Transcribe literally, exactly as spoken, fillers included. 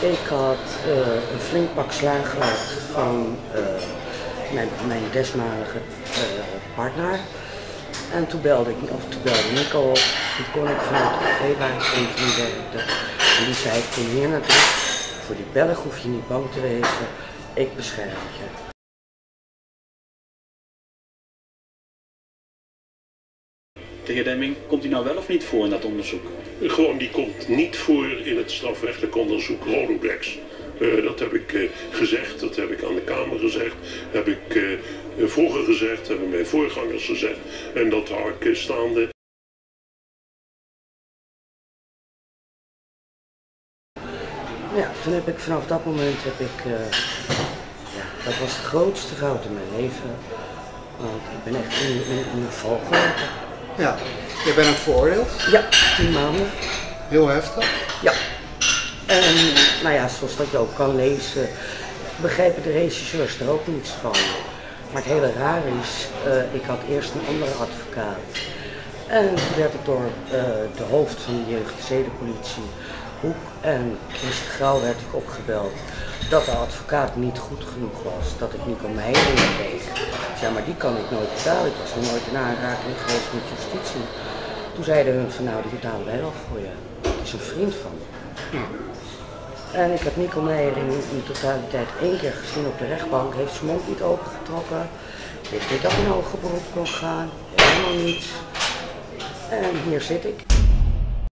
Ik had uh, een flink pak slaag gehad van uh, mijn, mijn desmalige uh, partner. En toen belde, ik, of toen belde Nico op. Toen kon ik vanuit de café waar ik toen werkte. En die zei, ik kom hier naartoe. Voor die Belg hoef je niet bang te wezen. Ik bescherm je. De heer Demming, komt hij nou wel of niet voor in dat onderzoek? Gewoon, die komt niet voor in het strafrechtelijk onderzoek Rolodex. Uh, dat heb ik uh, gezegd, dat heb ik aan de Kamer gezegd, heb ik uh, vroeger gezegd, hebben mijn voorgangers gezegd. En dat hou ik uh, staande. Ja, toen heb ik vanaf dat moment heb ik, uh, ja, dat was de grootste fout in mijn leven. Want ik ben echt in, in, in een val gelopen. Ja, je bent ook veroordeeld? Ja, tien maanden. Heel heftig? Ja. En nou ja, zoals dat je ook kan lezen, begrijpen de regisseurs er ook niets van. Maar het hele raar is, uh, ik had eerst een andere advocaat. En toen werd ik door uh, de hoofd van de jeugd- en zedenpolitie, Hoek en Christen Grauw, werd ik opgebeld dat de advocaat niet goed genoeg was, dat ik Nico Meijering kreeg. Ik zei, maar die kan ik nooit betalen, ik was nog nooit in aanraking geweest met justitie. Toen zeiden hun van, nou, die betalen wij wel voor je. Het is een vriend van me. Ja. En ik heb Nico Meijering in de totaliteit één keer gezien op de rechtbank, heeft zijn mond niet opengetrokken. Wist niet dat hij in hoger beroep kon gaan, helemaal niets. En hier zit ik.